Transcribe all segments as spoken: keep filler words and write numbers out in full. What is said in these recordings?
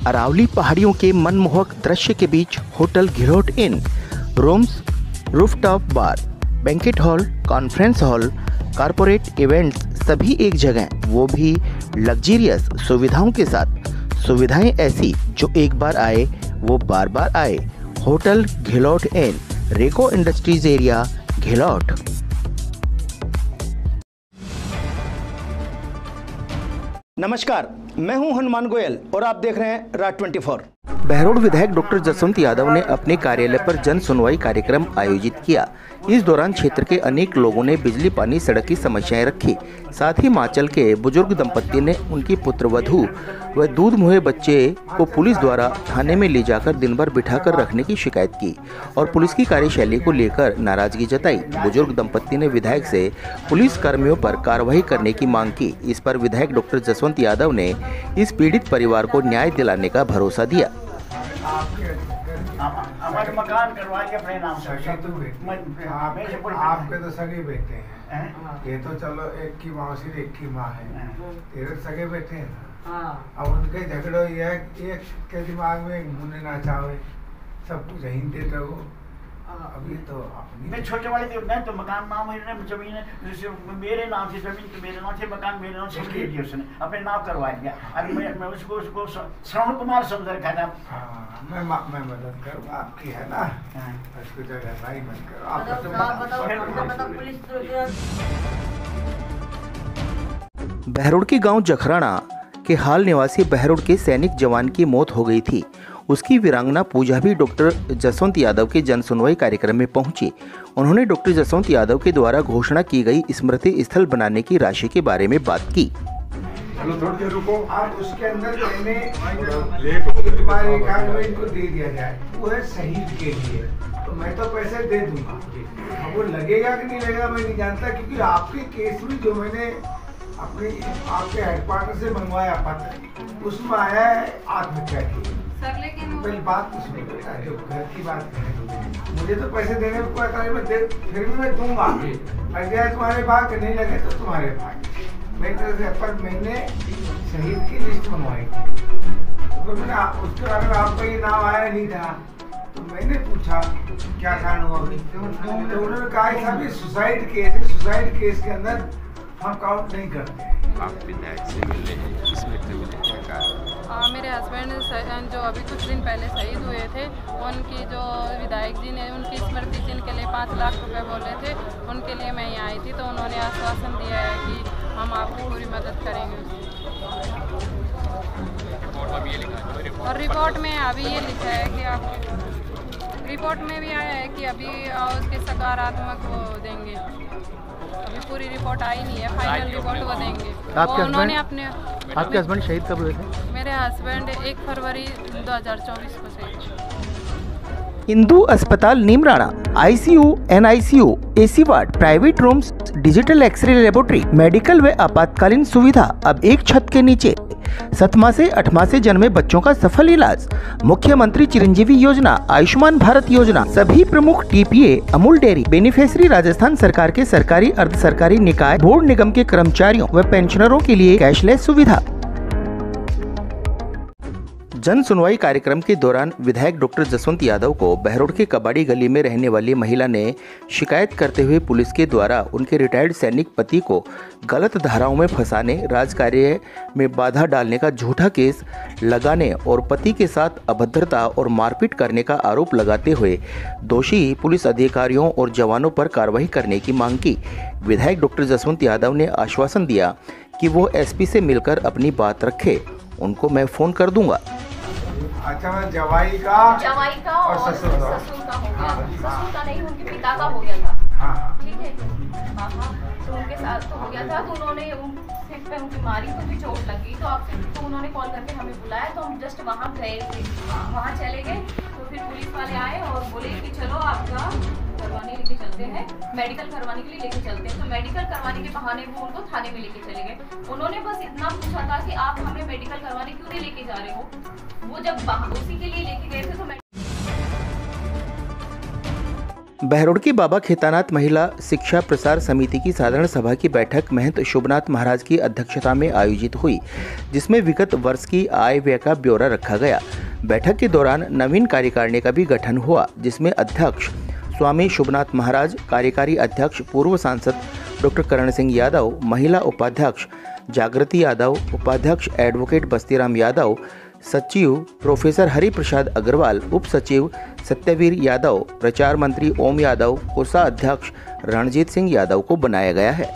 अरावली पहाड़ियों के मनमोहक दृश्य के बीच hotel Ghilot inn, rooms, rooftop bar, banquet hall, conference hall, corporate events सभी एक जगह, वो भी लग्जरियस सुविधाओं के साथ। सुविधाएं ऐसी जो एक बार आए वो बार बार आए। होटल घिलोट इन, रेको इंडस्ट्रीज एरिया, घिलोट। नमस्कार, मैं हूं हनुमान गोयल और आप देख रहे हैं राज चौबीस। बहरोड विधायक डॉक्टर जसवंत यादव ने अपने कार्यालय पर जन सुनवाई कार्यक्रम आयोजित किया। इस दौरान क्षेत्र के अनेक लोगों ने बिजली, पानी, सड़क की समस्याएं रखी। साथ ही माचल के बुजुर्ग दंपत्ति ने उनकी पुत्रवधू व दूध मुहे बच्चे को पुलिस द्वारा थाने में ले जाकर दिन भर बिठाकर रखने की शिकायत की और पुलिस की कार्यशैली को लेकर नाराजगी जताई। बुजुर्ग दंपत्ति ने विधायक से पुलिस कर्मियों पर कार्रवाई करने की मांग की। इस पर विधायक डॉक्टर जसवंत यादव ने इस पीड़ित परिवार को न्याय दिलाने का भरोसा दिया। हमारे मकान करवा के अपने नाम से आपके तो सगे बेटे हैं, ये तो चलो एक की मौसी एक की माँ है, तेरे सगे बेटे हैं। अब उनके झगड़ो ये एक के दिमाग में मुने ना चाहे सब कुछ यहीं देते हो। अभी तो मैं छोटे वाले थे मैं तो मकान नाम है जमीन मेरे नाम से, जमीन तो मेरे नाम से, मकान मेरे नाम से ले लिया उसने, अपने नाम करवा दिया। अभी मैं मैं उसको उसको श्रवण कुमार समझ रखा था। हाँ, मैं मैं मदद करूँ आपकी, है ना? उसको जगह भाई मत करो आप। बहरोड के गांव जखराना के हाल निवासी बहरोड के सैनिक जवान की मौत हो गई थी। उसकी वीरांगना पूजा भी डॉक्टर जसवंत यादव के जन सुनवाई कार्यक्रम में पहुंची। उन्होंने डॉक्टर जसवंत यादव के द्वारा घोषणा की गई स्मृति स्थल बनाने की राशि के बारे में बात की। चलो थोड़ी देर रुको, आप उसके अंदर मैंने इनको दे दिया जाए, वो है शहीद के लिए, तो मैं तो पैसे दे दूंगा। अब वो लगेगा कि नहीं लगेगा मैं नहीं जानता, क्योंकि आपके केस में जो मैंने अपने आपके हेडक्वार्टर से मंगवाया पत्र, उसमें आया है आत्महत्या की। पहली बात उसमें बेटा जो घर की बात है, मुझे तो पैसे देने को कहता है, मैं दे, फिर भी मैं दूंगा। लग जाए तुम्हारे भाग, नहीं लगे तो तुम्हारे भाग। मेरी तरफ से पर मैंने शहीद की लिस्ट मंगवाई थी, तो मैंने उसके बारे में आपका ये नाम आया नहीं था, तो मैंने पूछा क्या कारण हुआ। तो उन्होंने कहा था सुसाइड केस है, सुसाइड केस के अंदर हम काउंट नहीं करते। आप विधायक से मिले हैं, किसमें मिले क्या कारण? हाँ, मेरे हस्बैंड जो अभी कुछ दिन पहले शहीद हुए थे, उनकी जो विधायक जी ने उनकी स्मृति चिन्ह के लिए पाँच लाख रुपए बोले थे, उनके लिए मैं यहाँ आई थी। तो उन्होंने आश्वासन दिया है कि हम आपकी पूरी मदद करेंगे। और रिपोर्ट में अभी ये लिखा है कि आप रिपोर्ट में भी आया है कि अभी उसके सकारात्मक वो देंगे। अभी पूरी रिपोर्ट आई नहीं है, फाइनल रिपोर्ट वो देंगे। आपके उन्होंने अपने आपके हस्बैंड शहीद कब हुए थे? मेरे हस्बैंड एक फरवरी दो हज़ार चौबीस को शहीद। इंदू अस्पताल Neemrana, ICU, NICU, AC ward, private rooms, digital x-ray laboratory, medical व आपातकालीन सुविधा अब एक छत के नीचे। सतमा से अठमा से जन्मे बच्चों का सफल इलाज, मुख्यमंत्री चिरंजीवी योजना, आयुष्मान भारत योजना, सभी प्रमुख TPA, Amul dairy, beneficiary Rajasthan सरकार के सरकारी, अर्ध सरकारी निकाय, बोर्ड निगम के कर्मचारियों व पेंशनरों के लिए कैशलेस सुविधा। जन सुनवाई कार्यक्रम के दौरान विधायक डॉक्टर जसवंत यादव को बहरोड के कबाड़ी गली में रहने वाली महिला ने शिकायत करते हुए पुलिस के द्वारा उनके रिटायर्ड सैनिक पति को गलत धाराओं में फंसाने, राजकार्य में बाधा डालने का झूठा केस लगाने और पति के साथ अभद्रता और मारपीट करने का आरोप लगाते हुए दोषी पुलिस अधिकारियों और जवानों पर कार्रवाई करने की मांग की। विधायक डॉक्टर जसवंत यादव ने आश्वासन दिया कि वो एसपी से मिलकर अपनी बात रखे, उनको मैं फोन कर दूंगा। अच्छा, मैं जवाई का जवाई का और ससुर का ससुर का हो गया। ससुर का नहीं, उनके पिता का हो गया था। ठीक है, हाँ हाँ, तो उनके साथ तो हो गया था। तो उन्होंने सिर पे उनकी मारी तो भी चोट लगी, तो आपसे तो उन्होंने कॉल करके हमें बुलाया, तो हम जस्ट वहाँ गए थे। वहाँ चले गए तो फिर पुलिस वाले आए और बोले कि चलो आपका करवाने लेके चलते हैं, मेडिकल करवाने के लिए लेके चलते हैं। तो मेडिकल करवाने के बहाने वो उनको थाने में लेके चले गए। उन्होंने बस इतना पूछा था कि आप हमें मेडिकल करवाने क्यों नहीं लेके जा रहे हो। वो जब उसी के लिए लेके गए थे तो बहरोड की बाबा खेतानाथ महिला शिक्षा प्रसार समिति की साधारण सभा की बैठक महंत शुभनाथ महाराज की अध्यक्षता में आयोजित हुई, जिसमें विगत वर्ष की आय व्यय का ब्यौरा रखा गया। बैठक के दौरान नवीन कार्यकारिणी का भी गठन हुआ, जिसमें अध्यक्ष स्वामी शुभनाथ महाराज, कार्यकारी अध्यक्ष पूर्व सांसद डॉक्टर करण सिंह यादव, महिला उपाध्यक्ष जागृति यादव, उपाध्यक्ष एडवोकेट बस्तीराम यादव, सचिव प्रोफेसर हरि प्रसाद अग्रवाल, उप सचिव सत्यवीर यादव, प्रचार मंत्री ओम यादव, कोषाध्यक्ष रणजीत सिंह यादव को बनाया गया है।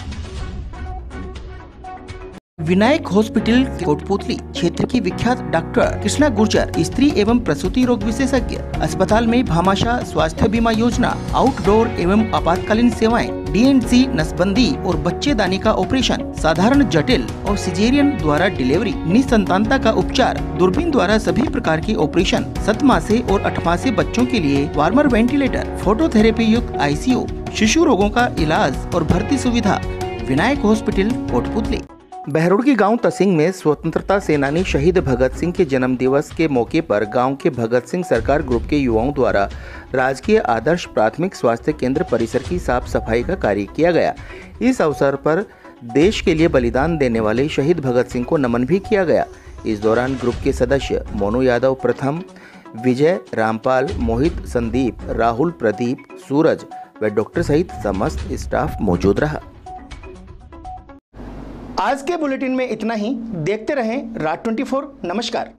विनायक हॉस्पिटल कोटपुतली क्षेत्र की विख्यात डॉक्टर कृष्णा गुर्जर, स्त्री एवं प्रसूति रोग विशेषज्ञ। अस्पताल में भामाशाह स्वास्थ्य बीमा योजना, आउटडोर एवं आपातकालीन सेवाएं, डी एन सी नसबंदी और बच्चेदानी का ऑपरेशन, साधारण जटिल और सिजेरियन द्वारा डिलीवरी, निसंतानता का उपचार, दूरबीन द्वारा सभी प्रकार के ऑपरेशन, सात मासे और आठ मासे बच्चों के लिए वार्मर वेंटिलेटर, फोटोथेरेपी युक्त आई सी यू, शिशु रोगों का इलाज और भर्ती सुविधा। विनायक हॉस्पिटल कोटपुतली। बहरोड के गांव तसिंग में स्वतंत्रता सेनानी शहीद भगत सिंह के जन्म दिवस के मौके पर गांव के भगत सिंह सरकार ग्रुप के युवाओं द्वारा राजकीय आदर्श प्राथमिक स्वास्थ्य केंद्र परिसर की साफ सफाई का कार्य किया गया। इस अवसर पर देश के लिए बलिदान देने वाले शहीद भगत सिंह को नमन भी किया गया। इस दौरान ग्रुप के सदस्य मोनू यादव प्रथम, विजय, रामपाल, मोहित, संदीप, राहुल, प्रदीप, सूरज व डॉक्टर सहित समस्त स्टाफ मौजूद रहा। आज के बुलेटिन में इतना ही। देखते रहें राज चौबीस। नमस्कार।